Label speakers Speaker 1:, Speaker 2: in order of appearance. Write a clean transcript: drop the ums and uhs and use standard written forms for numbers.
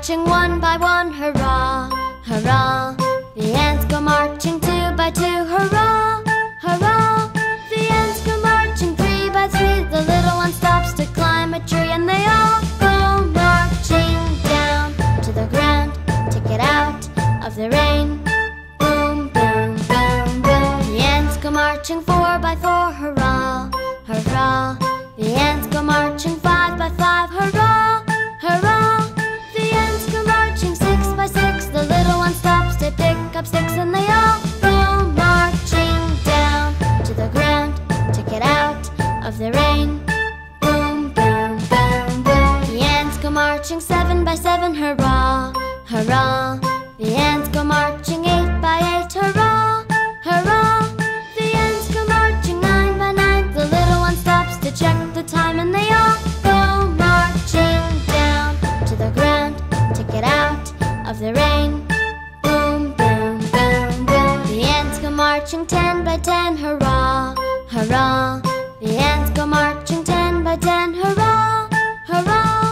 Speaker 1: marching one by one, hurrah, hurrah. The ants go marching two by two, hurrah, hurrah. The ants go marching three by three. The little one stops to climb a tree, and they all go marching down to the ground to get out of the rain. Boom, boom, boom, boom. The ants go marching four by four, hurrah, hurrah. The ants go marching five by five, hurrah, hurrah. The ants go marching six by six. The little one stops to pick up sticks, and they all go marching down to the ground to get out of the rain. Boom, boom, boom, boom. The ants go marching seven by seven, hurrah, hurrah. The ants go marching eight by eight, hurrah, hurrah. The ants go marching nine by nine. The little one stops to check the time, and they all go marching down to the ground to get out of the rain. Boom, boom, boom, boom. The ants go marching 10 by 10, hurrah, hurrah. The ants go marching 10 by 10, hurrah, hurrah.